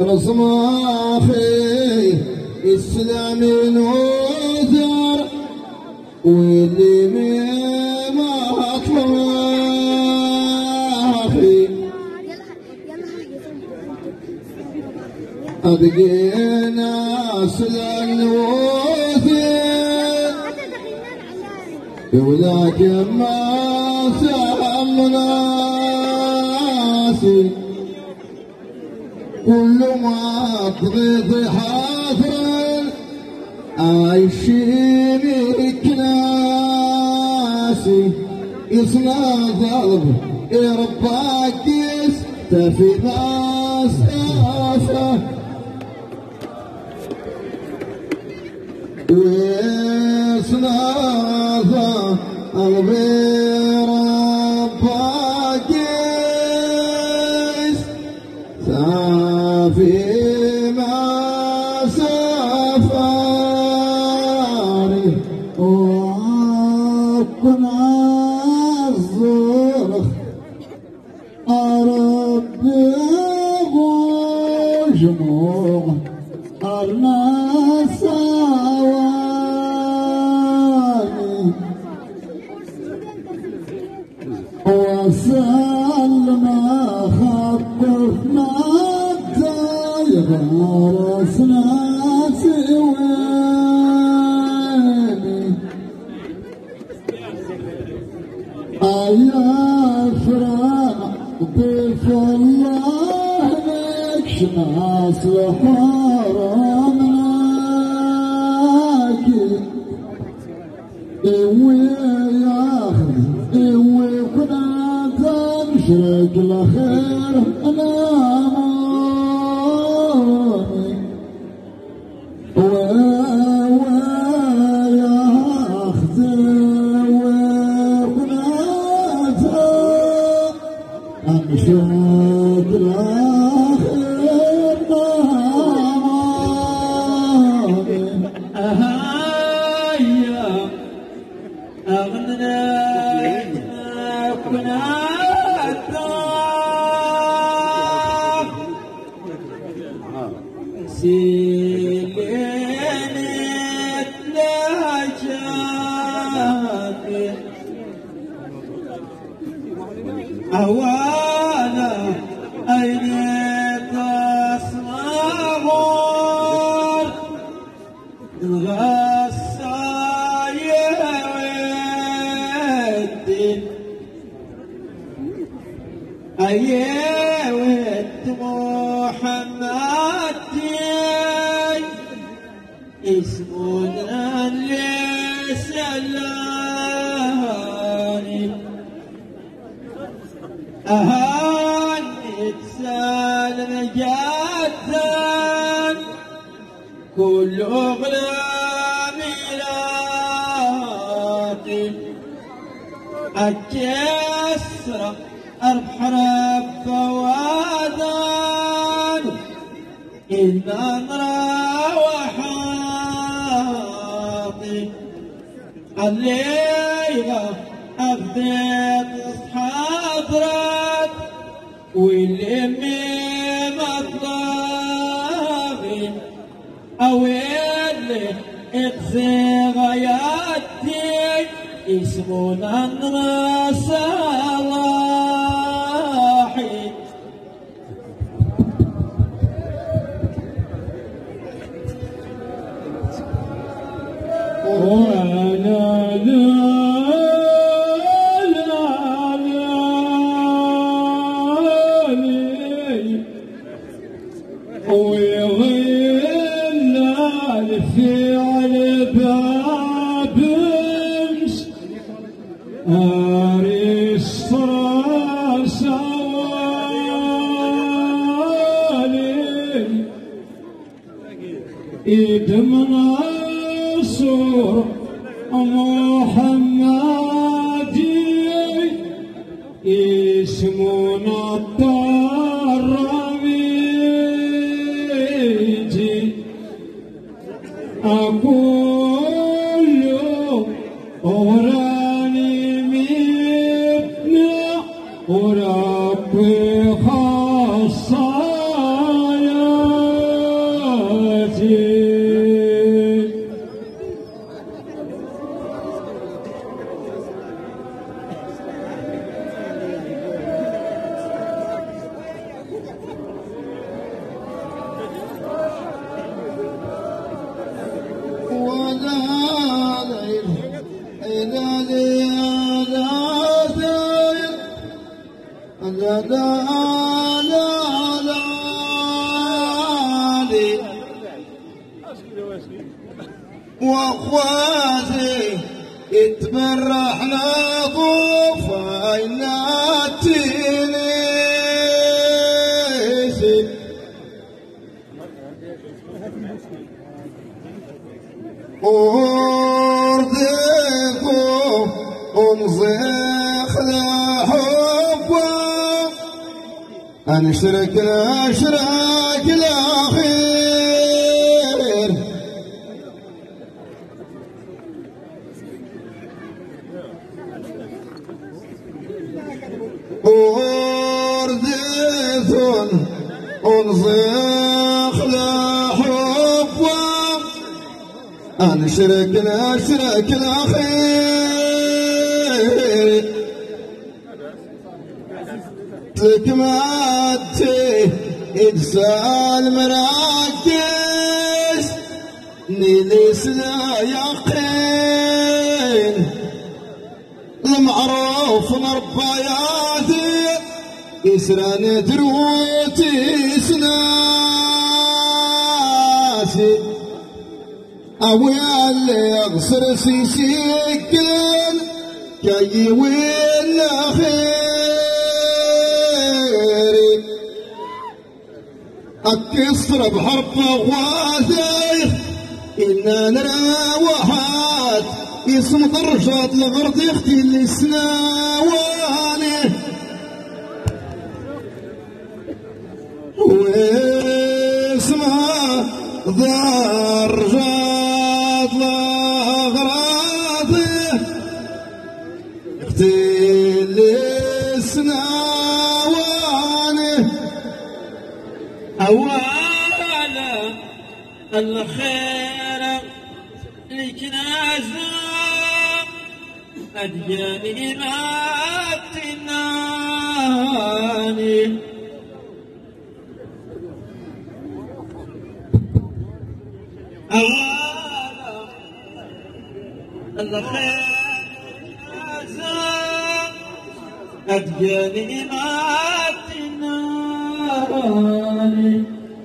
رسماخي إسلامي نوثر واللي ما أكفاخي أبقينا سلام نوثر ولكن ما سهمنا كل ما قضيت حاضر عايشين كناسي يصنع ضرب رباك يستفي ناس آفة ويصنع ضرب رباك في ما سافري وكن الزرخ ربي جموع الناس وسلم خطفنا غرسنا سواني يا فرح ضيف الله نكشنا حرمناك إوي ياخذ إوي كنا تمشرق الخير أنا أهوانا أين تصمغون الغصايا والدين أيوة محمد اسمنا لسلاني أهانت سالم جدا كل أغلامي لاقي أكسر أربح رب وادان إن أنرى وحاطي الليلة أفديت حضرت واللي مطلبي أو اللي اقصي غاياتي اسمنا صلاحي وأنا في على بابش أريش سوالي إيد منصور محمدي اسمنا الطرميجي أقول أوراني مبنى وربي خاصايا واخواتي يتبرحنا طوفاينا التنيسي وردكم ومزيخ لحبه انشرك الاشراك الاخير وردث ونزيخ لحبه انشرك الاشراك الاخير تكماتي إدسال مراكز نيليس لا يقين المعروف مربياتي يسران دروتي سناسي أويا اللي يغسر سيسيكين كي وين خير أكسر بحرب غواثي إنا نراوحات اسم طرشات لغرد يختي اللي سناواني واسمها ضرجات لغراضي اختي اللي سناواني أولا الخير لك نازم أدياني ما تناني أولا الخير نازم أدياني ما تناني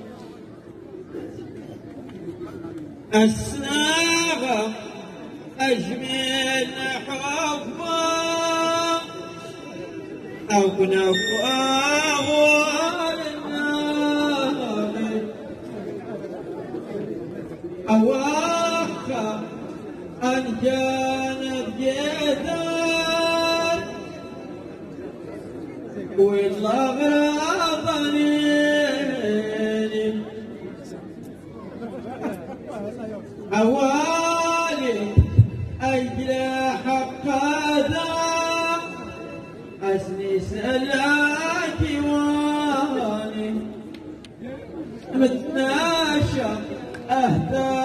الساغة أجمل حبا أو نفاغ أواخا أن كانت جدار والله غاضني أوالي أجل حق هذا أسني سلاك واني متناشى أهدى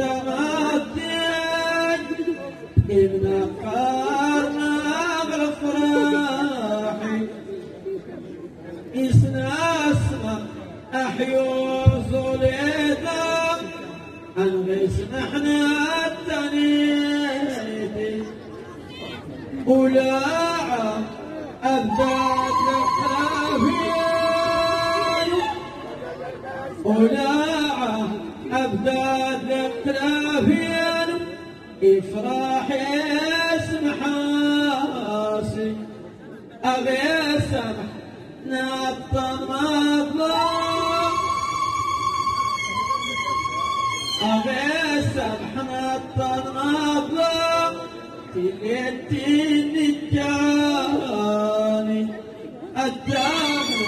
تمدد إن قارنا غفراحي إسنا أسمى أحيوز ليدا أنغيس نحنا التنيدي ولاعة أبداد القافين ولاعة أبداد القافين إفراح اسم حاسي أبي سمح نطمطم أبي سمحنا الطنابلة تلتين الجاني الدامن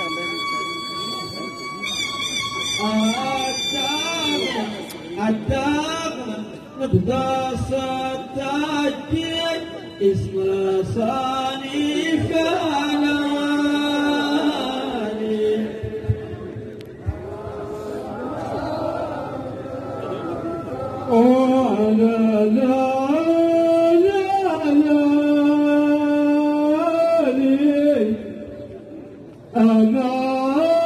الدامن مقداس التاجين اسم صاني فعلاني لا لا لا لا أنا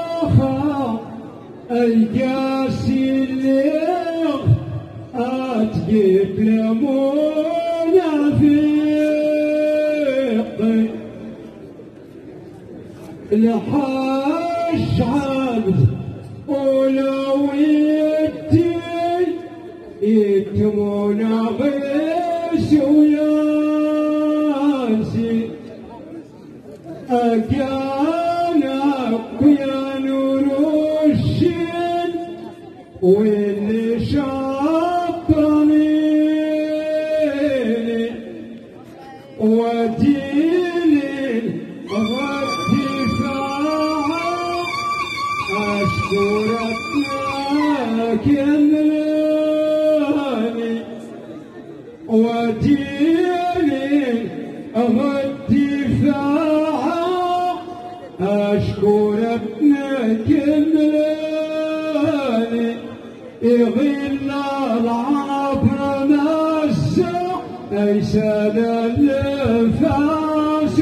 القاسي اللي أتجيب لمنافق لحاش عبد ولو يتمون غيش وياسي أجانك يا نور الشين واللي شاطني وديني والدفاع أشكرك كملاني وديني الدفاع أشكرك كملاني يغل العبر نسى ليس للفاس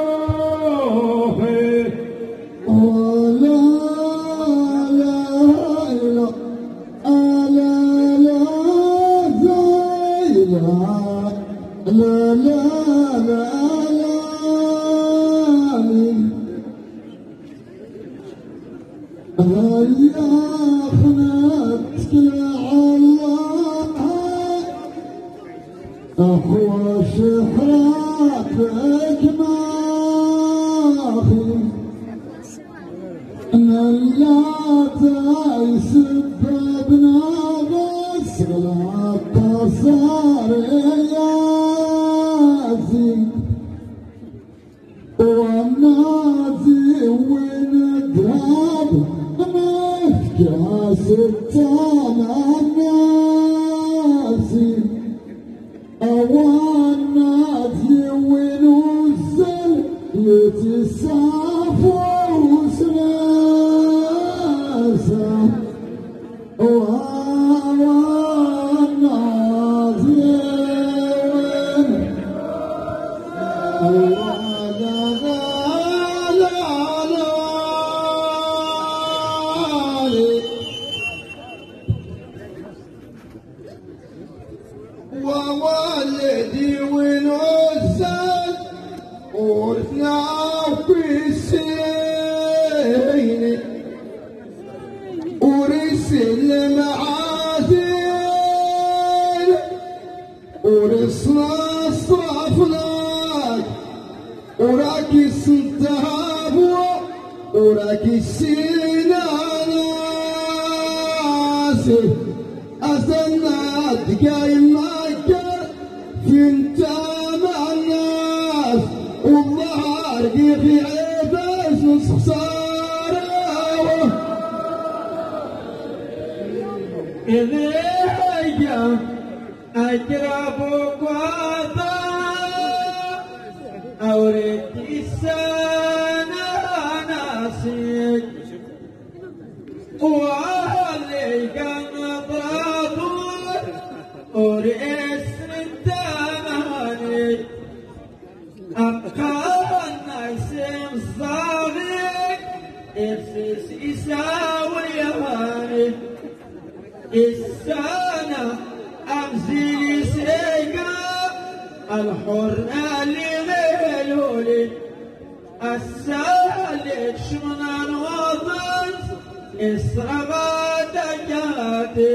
ولا لا لا لا لا لا لا لا هيا خناتك الله أخوة شحراتك ماخي أن لا تسببنا بس لا تصار ياسي والنازي وين الذهب مفكاس التانا الناسي والنازي وين الزل يتسافر وسلاسة والنازي وين ووالدي ونزل ورثنا في السين ورسل معاذين ورثنا صرفناك وراكي الذهب وراكي السناناسي أستنى دقايق انت مع الناس والظهر في عيبس نص خساره إليها أجربك وضع أورد السنة ناسك وعليك نظرة ورئيس التماني أبقى الناس الصغير إفسس يساوي هاني السنة أمزي سيقا الحرة اللي غيلولي السالك شمنا الوطن إسرغات جاتي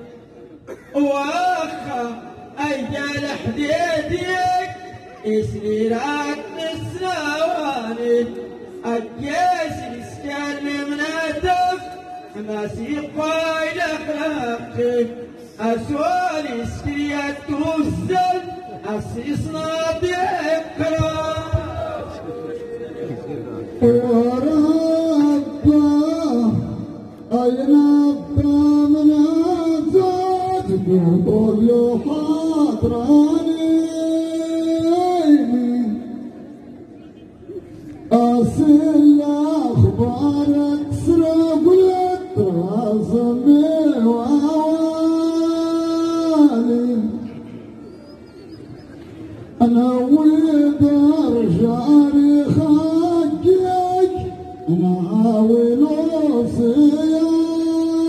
واخا اجل حديدك اسريرات نسواني الجيش يسكن مناتف ماسي قايل اخلاقي اسوالي سكريات توزن اسيصنا بإكرام وربا أين كل حضراني أصل أخبارك سرق للطرازمي وعوالي أنا ودار جاري خاكيك أنا عاول وصيالي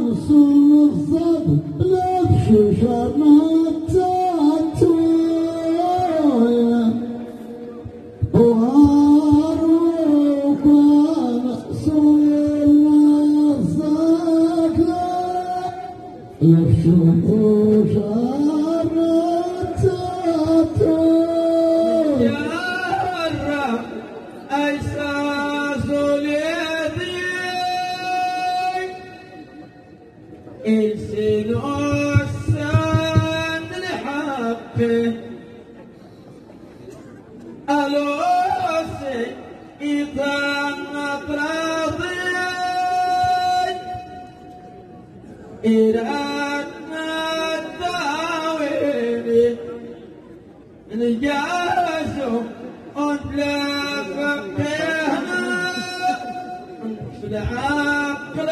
رسول الصبر لبش شرمت التوية وهاروك ونسوي النصك لبش شرمت التوية يا الرب أيساس اليدين إنسان السن الحبه ألوسي إذا نطرضين إيراننا الداويني نجاسو أنتلا فقهنا في العقل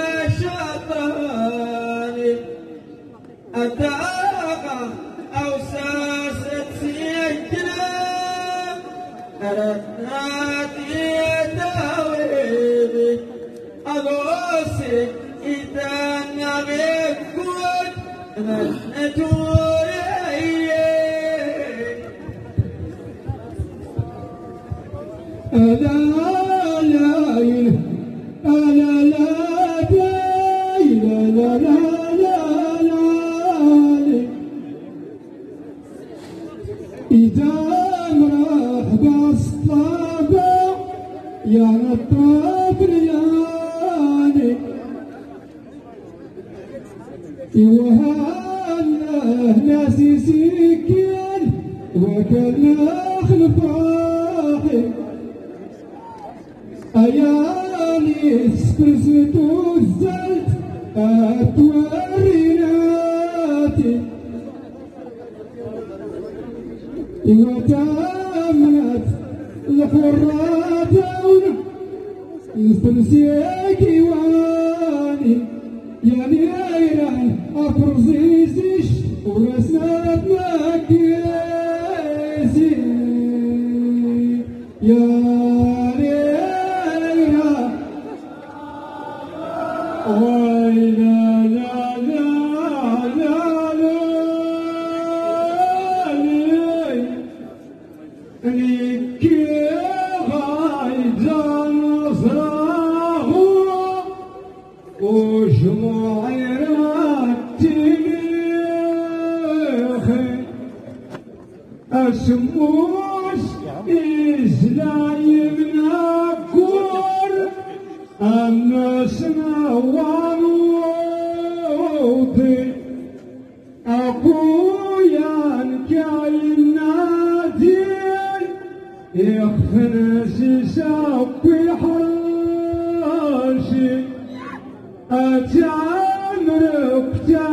شطاني أتاقى أوساسة سجنا أردنا تداويني أغوصي إذا نغيكون نتوري ألا لاي ألا لا داي لا لا لا لا لا إذا مرح بالصطابة يا نطاف ليالي وهانه ناسي سكين وكله خلفاحي أياني سكرست وزلت أتوريناتي وتامنت الحرات نستنسيك واني يا نيران أفرزيزش ورسنات مكيزي يا أسموس إزلايم ناكور أنسنا وانوطي أقويا كايناتين يخنسي ساقي حاشي أتعمرك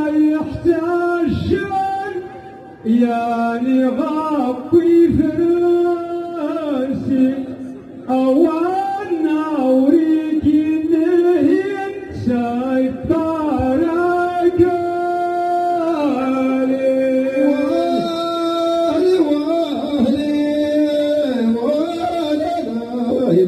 تايحتاشن يعني غطي فراسي أوانا أوريك نهين سيطارك وهلي وهلي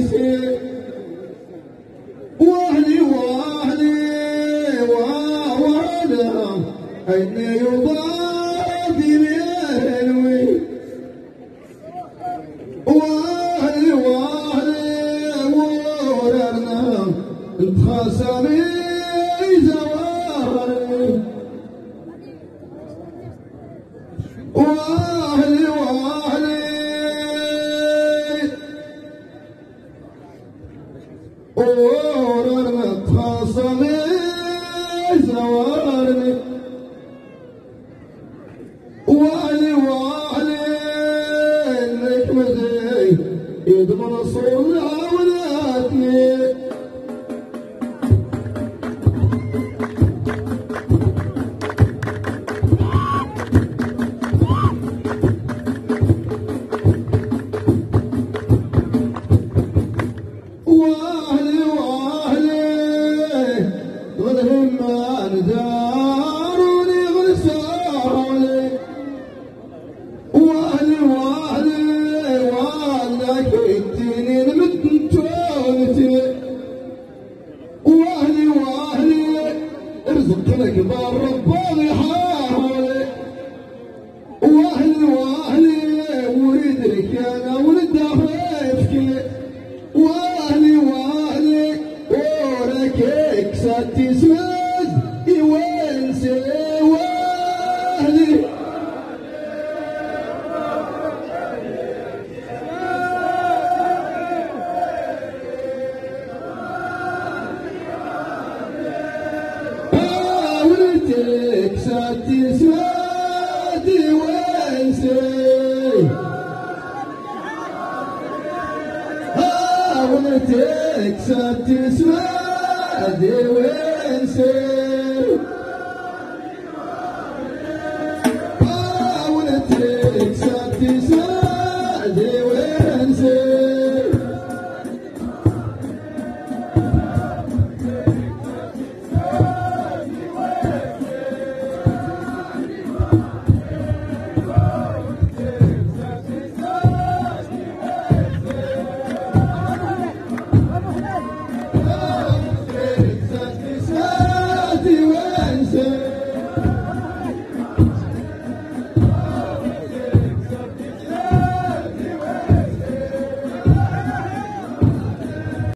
واهلي واهلي أين يضادي بينوي واهلي واهلي وررنا انتخاصمي زواري واهلي واهلي وررنا انتخاصمي زواري واهلي واهلي انك مدري يضمن صولها ولاتني واهلي واهلي غدهم ما نداروني غرسالي واهلي واهلي والك التنين متنتونتي واهلي واهلي رزقك بالرباضي حالي واهلي واهلي وريد لك انا ولد افريقيا واهلي واهلي وركيك ساتي سماد يوانسي واهلي ولدك ساتي سماد يوانسي ولدك ساتي سماد وينسي